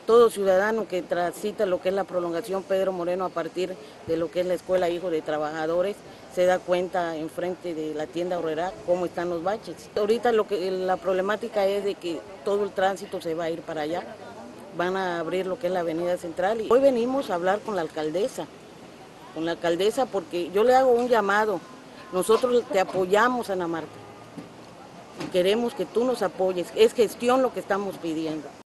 todo ciudadano que transita lo que es la prolongación Pedro Moreno a partir de lo que es la Escuela Hijo de Trabajadores, se da cuenta enfrente de la tienda Aurrera cómo están los baches. Ahorita la problemática es de que todo el tránsito se va a ir para allá, van a abrir lo que es la avenida central y hoy venimos a hablar con la alcaldesa porque yo le hago un llamado, nosotros te apoyamos, Ana Marta, y queremos que tú nos apoyes, es gestión lo que estamos pidiendo.